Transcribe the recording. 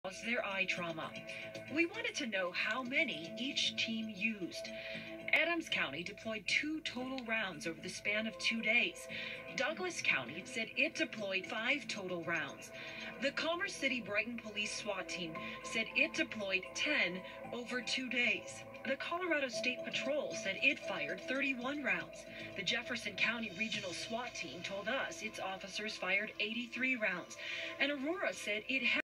their eye trauma. We wanted to know how many each team used. Adams County deployed 2 total rounds over the span of 2 days. Douglas County said it deployed 5 total rounds. The Commerce City Brighton Police SWAT team said it deployed 10 over 2 days. The Colorado State Patrol said it fired 31 rounds. The Jefferson County Regional SWAT team told us its officers fired 83 rounds. And Aurora said it had